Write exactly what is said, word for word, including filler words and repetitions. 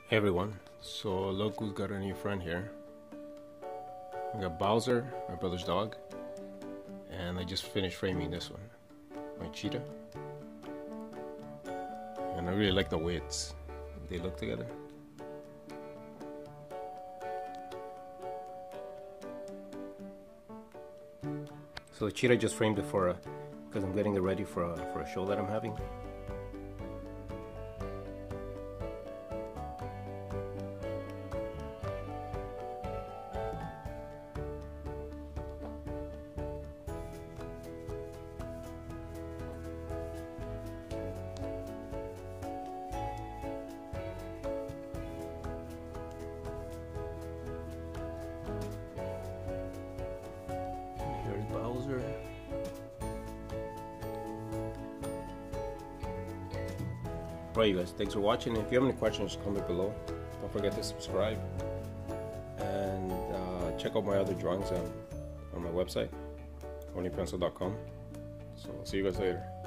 Hey everyone, so look who's got a new friend here. We got Bowser, my brother's dog, and I just finished framing this one, my cheetah. And I really like the way it's they look together. So the cheetah, just framed it for a, because I'm getting it ready for a, for a show that I'm having. Here's Bowser. Alright you guys, thanks for watching. If you have any questions, comment below. Don't forget to subscribe. And uh, check out my other drawings on, on my website, horny pencil dot com. So I'll see you guys later.